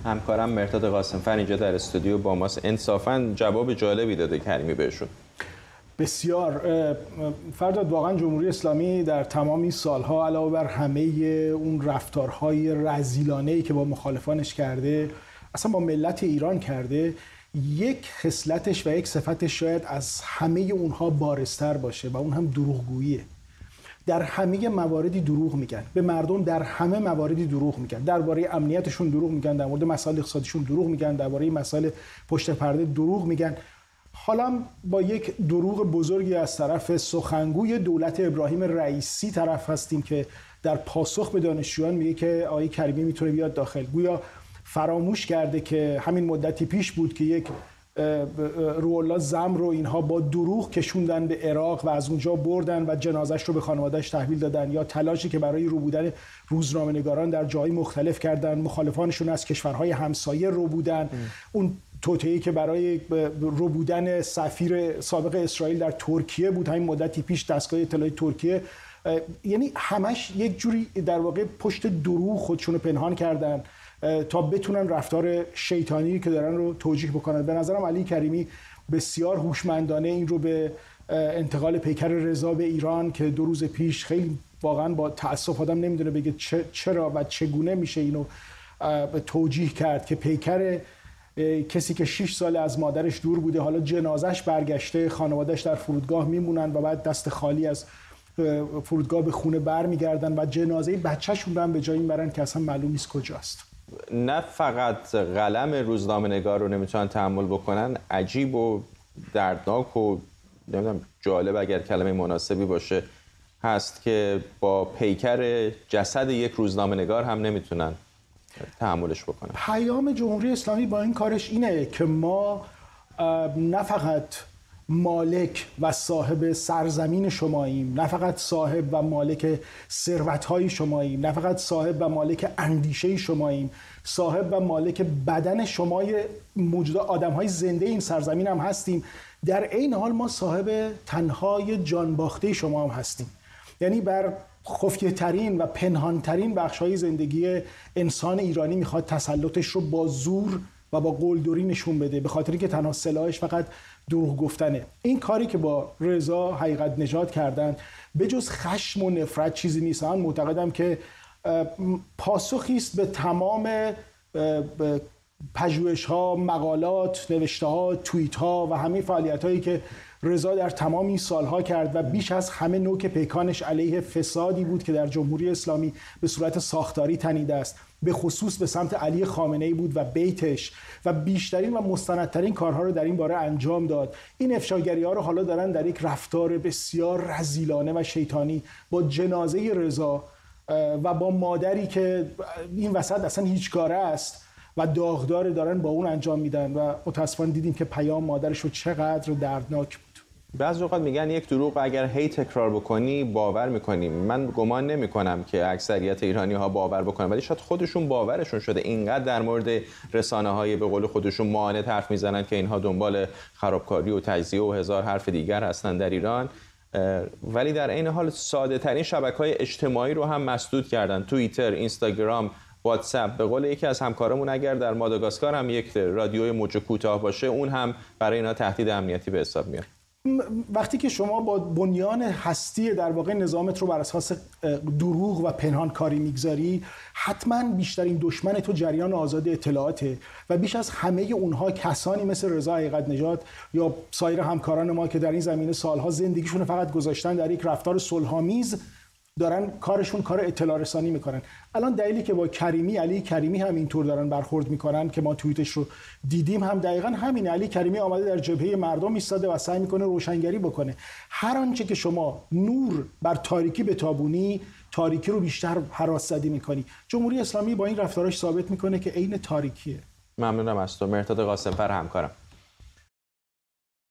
همکارم مهرداد قاسم‌فر اینجا در استودیو با ماست. انصافاً جواب جالبی داده کریمی بهشون. بسیار فرداد، واقعا جمهوری اسلامی در تمام این سالها علاوه بر همه اون رفتارهای رذیلانه‌ای که با مخالفانش کرده، اصلا با ملت ایران کرده، یک خصلتش و یک صفتش شاید از همه اونها بارزتر باشه و اون هم دروغگوییه. در همه مواردی دروغ میگن به مردم، در همه مواردی دروغ میگن، درباره امنیتشون دروغ میگن، در مورد مسائل اقتصادیشون دروغ میگن، درباره مسائل پشت پرده دروغ میگن. حالا با یک دروغ بزرگی از طرف سخنگوی دولت ابراهیم رئیسی طرف هستیم که در پاسخ به دانشجویان میگه که آقای کریمی میتونه بیاد داخل. گویا فراموش کرده که همین مدتی پیش بود که یک روح‌الله زم رو اینها با دروغ کشوندن به عراق و از اونجا بردن و جنازش رو به خانواده‌اش تحویل دادن، یا تلاشی که برای رو بودن روزنامه‌نگاران در جای مختلف کردن، مخالفانشون از کشورهای همسایه رو بودن، اون توطئه‌ای که برای رو بودن سفیر سابق اسرائیل در ترکیه بود همین مدتی پیش، دستگاه اطلاعاتی ترکیه، یعنی همش یک جوری در واقع پشت دروغ خودشونو پنهان کردن تا بتونن رفتار شیطانی که دارن رو توجیه بکنن. به نظرم علی کریمی بسیار هوشمندانه این رو به انتقال پیکر رضا به ایران که 2 روز پیش، خیلی واقعا با تأسف آدم نمیدونه بگه چرا و چگونه میشه اینو توجیه کرد که پیکر کسی که 6 سال از مادرش دور بوده، حالا جنازش برگشته، خانواده‌اش در فرودگاه میمونن و بعد دست خالی از فرودگاه به خونه برمیگردن و جنازه بچه‌شون رو هم به جایی میبرن که اصلا معلوم نیست کجاست. نه فقط قلم روزنامه‌نگار رو نمیتونن تحمل بکنن، عجیب و دردناک و نمیدونم جالب اگر کلمه مناسبی باشه هست که با پیکر جسد یک روزنامه‌نگار هم نمیتونن تحملش بکنن. پیام جمهوری اسلامی با این کارش اینه که ما نه فقط مالک و صاحب سرزمین شماییم، نه فقط صاحب و مالک ثروت‌های شماییم، نه فقط صاحب و مالک اندیشه شماییم، صاحب و مالک بدن شمای موجودات آدم‌های زنده این سرزمین هم هستیم. در عین حال ما صاحب تنهای جان باخته شما هم هستیم. یعنی بر خفیه ترین و پنهان ترین بخش‌های زندگی انسان ایرانی میخواد تسلطش رو با زور و با قلدری نشون بده، به خاطری که تنها سلاحش فقط دروغ گفتنه. این کاری که با رضا حقیقت نژاد کردن به جز خشم و نفرت چیزی نیست. من معتقدم که پاسخی است به تمام پژوهش‌ها، مقالات، نوشته‌ها، توییت‌ها و همه فعالیت‌هایی که رضا در تمام این سالها کرد و بیش از همه نوک پیکانش علیه فسادی بود که در جمهوری اسلامی به صورت ساختاری تنیده است، به خصوص به سمت علی خامنه‌ای بود و بیتش، و بیشترین و مستندترین کارها رو در این باره انجام داد. این افشاگری‌ها رو حالا دارن در یک رفتار بسیار رذیلانه و شیطانی با جنازه رضا و با مادری که این وسط اصلا هیچ کاره است و داغدار، دارن با اون انجام میدن و متاسفانه دیدیم که پیام مادرش رو چقدر دردناک بود. بعضی اوقات میگن یک دروغ اگر هی تکرار بکنی باور میکنی. من گمان نمیکنم که اکثریت ایرانی ها باور بکنن، ولی شاید خودشون باورشون شده. اینقدر در مورد رسانه های به قول خودشون معاند حرف میزنن که اینها دنبال خرابکاری و تجزیه و هزار حرف دیگر هستن در ایران، ولی در عین حال ساده ترین شبکه‌های اجتماعی رو هم مسدود کردن. توییتر، اینستاگرام، واتساپ. به قول یکی از همکارمون اگر در ماداگاسکار هم یک رادیوی موج کوتاه باشه، اون هم برای اینا تهدید امنیتی به حساب میاد. وقتی که شما با بنیان هستی در واقع نظامت رو بر اساس دروغ و پنهانکاری میگذاری، حتما بیشترین دشمن تو جریان آزاد اطلاعاته و بیش از همه اونها کسانی مثل رضا حقیقت نژاد یا سایر همکاران ما که در این زمینه سالها زندگیشون فقط گذاشتن در یک رفتار صلح‌آمیز، دارن کارشون کار اطلاع رسانی میکنن. الان دلیلی که با علی کریمی هم اینطور دارن برخورد میکنن که ما توییتش رو دیدیم هم دقیقاً همین. علی کریمی آمده در جبهه مردم ایستاده و سعی میکنه روشنگری بکنه. هر آنچه که شما نور بر تاریکی بتابونی، تاریکی رو بیشتر هراس‌زدی میکنی. جمهوری اسلامی با این رفتاراش ثابت میکنه که عین تاریکیه. ممنونم از تو مهرداد قاسم‌فر همکارم.